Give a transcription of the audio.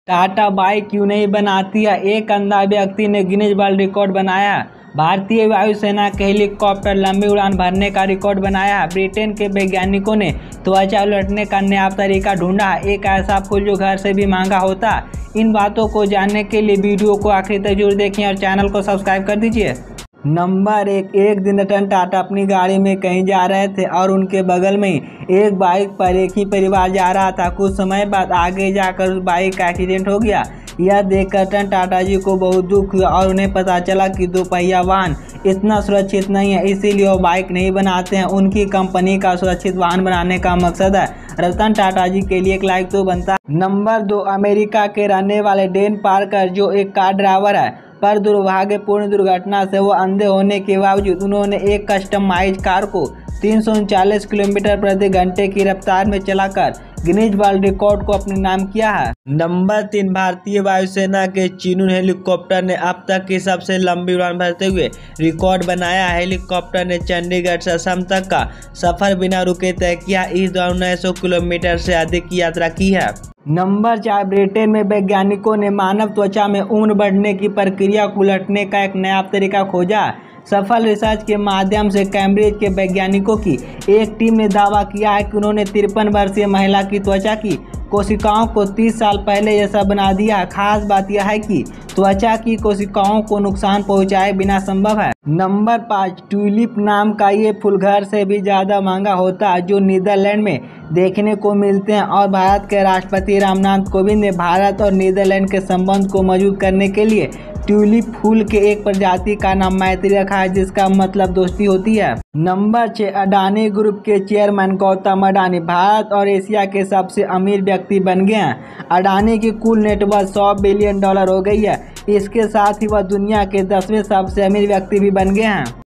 Tata bike क्यों नहीं बनाती है? एक अंधा व्यक्ति ने गिनीज वर्ल्ड रिकॉर्ड बनाया। भारतीय वायुसेना के हेलीकॉप्टर लंबी उड़ान भरने का रिकॉर्ड बनाया। ब्रिटेन के वैज्ञानिकों ने त्वचा उलटने का नया तरीका ढूंढा, एक ऐसा फूल जो घर से भी महंगा होता। इन बातों को जानने के लिए वीडियो को आखिर तक जरूर देखें और चैनल को सब्सक्राइब कर दीजिए। नंबर एक दिन रतन टाटा अपनी गाड़ी में कहीं जा रहे थे और उनके बगल में एक बाइक पर एक ही परिवार जा रहा था। कुछ समय बाद आगे जाकर उस बाइक का एक्सीडेंट हो गया। यह देखकर रतन टाटा जी को बहुत दुख हुआ और उन्हें पता चला कि दोपहिया वाहन इतना सुरक्षित नहीं है, इसीलिए वो बाइक नहीं बनाते हैं। उनकी कंपनी का सुरक्षित वाहन बनाने का मकसद है। रतन टाटा जी के लिए एक लाइक तो बनता है। नंबर 2, अमेरिका के रहने वाले डेन पार्कर, जो एक कार ड्राइवर है, पर दुर्भाग्यपूर्ण दुर्घटना से वो अंधे होने के बावजूद उन्होंने एक कस्टमाइज कार को 339 किलोमीटर प्रति घंटे की रफ्तार में चलाकर गिनीज वर्ल्ड रिकॉर्ड को अपने नाम किया है। नंबर 3, भारतीय वायुसेना के चिनूक हेलीकॉप्टर ने अब तक की सबसे लंबी उड़ान भरते हुए रिकॉर्ड बनाया। हेलीकॉप्टर ने चंडीगढ़ से असम तक का सफर बिना रुके तय किया। इस दौरान 900 किलोमीटर से अधिक की यात्रा की है। नंबर 4, ब्रिटेन में वैज्ञानिकों ने मानव त्वचा में उम्र बढ़ने की प्रक्रिया को उलटने का एक नया तरीका खोजा। सफल रिसर्च के माध्यम से कैम्ब्रिज के वैज्ञानिकों की एक टीम ने दावा किया है कि उन्होंने 53 वर्षीय महिला की त्वचा की कोशिकाओं को 30 साल पहले जैसा बना दिया। खास बात यह है कि त्वचा की कोशिकाओं को नुकसान पहुंचाए बिना संभव है। नंबर 5, ट्यूलिप नाम का ये फूल घर से भी ज़्यादा महंगा होता है, जो नीदरलैंड में देखने को मिलते हैं। और भारत के राष्ट्रपति रामनाथ कोविंद ने भारत और नीदरलैंड के संबंध को मजबूत करने के लिए ट्यूलिप फूल के एक प्रजाति का नाम मैत्री रखा है, जिसका मतलब दोस्ती होती है। नंबर 6, अडानी ग्रुप के चेयरमैन गौतम अडानी भारत और एशिया के सबसे अमीर व्यक्ति बन गए हैं। अडानी की कुल नेटवर्थ $100 बिलियन हो गई है। इसके साथ ही वह दुनिया के 10वें सबसे अमीर व्यक्ति भी बन गए हैं।